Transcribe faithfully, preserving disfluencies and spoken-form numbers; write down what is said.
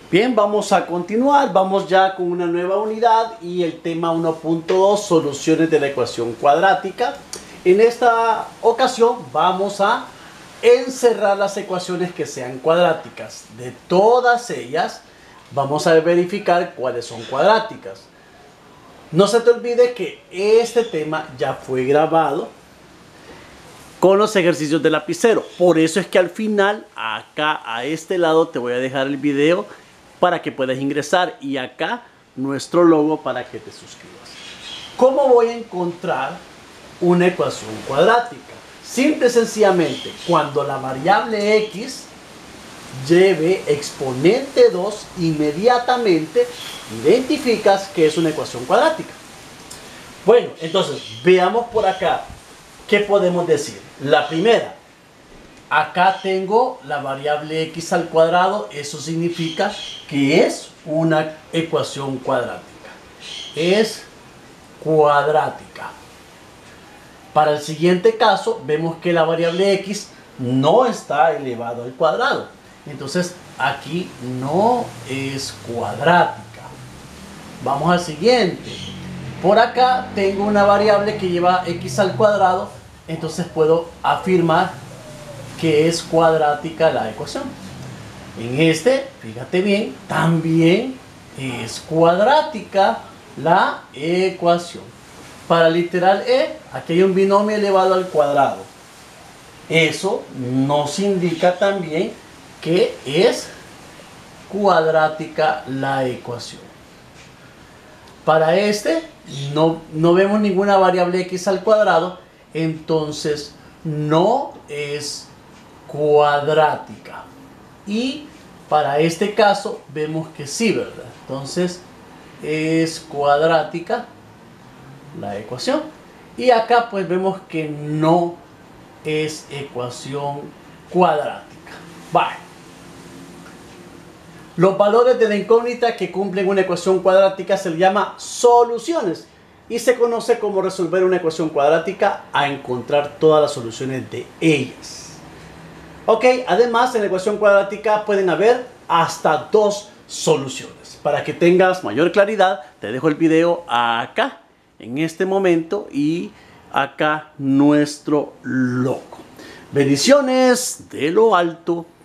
Bien, vamos a continuar, vamos ya con una nueva unidad y el tema uno punto dos, soluciones de la ecuación cuadrática. En esta ocasión vamos a encerrar las ecuaciones que sean cuadráticas. De todas ellas vamos a verificar cuáles son cuadráticas. No se te olvide que este tema ya fue grabado con los ejercicios de lapicero. Por eso es que al final, acá a este lado, te voy a dejar el video para que puedas ingresar y acá nuestro logo para que te suscribas. ¿Cómo voy a encontrar una ecuación cuadrática? Simple y sencillamente, cuando la variable x lleve exponente dos, inmediatamente identificas que es una ecuación cuadrática. Bueno, entonces veamos por acá qué podemos decir. La primera, acá tengo la variable x al cuadrado, eso significa que es una ecuación cuadrática. Es cuadrática. Para el siguiente caso, vemos que la variable x no está elevado al cuadrado. Entonces, aquí no es cuadrática. Vamos al siguiente. Por acá tengo una variable que lleva x al cuadrado, entonces puedo afirmar que es cuadrática la ecuación. En este, fíjate bien, también es cuadrática la ecuación. Para el literal E, aquí hay un binomio elevado al cuadrado. Eso nos indica también que es cuadrática la ecuación. Para este, no, no vemos ninguna variable x al cuadrado, entonces no es cuadrática. Y para este caso vemos que sí, ¿verdad? Entonces es cuadrática la ecuación. Y acá pues vemos que no es ecuación cuadrática. Vale. Los valores de la incógnita que cumplen una ecuación cuadrática se le llama soluciones y se conoce como resolver una ecuación cuadrática a encontrar todas las soluciones de ellas. Ok, además en la ecuación cuadrática pueden haber hasta dos soluciones. Para que tengas mayor claridad, te dejo el video acá, en este momento, y acá nuestro logo. Bendiciones de lo alto.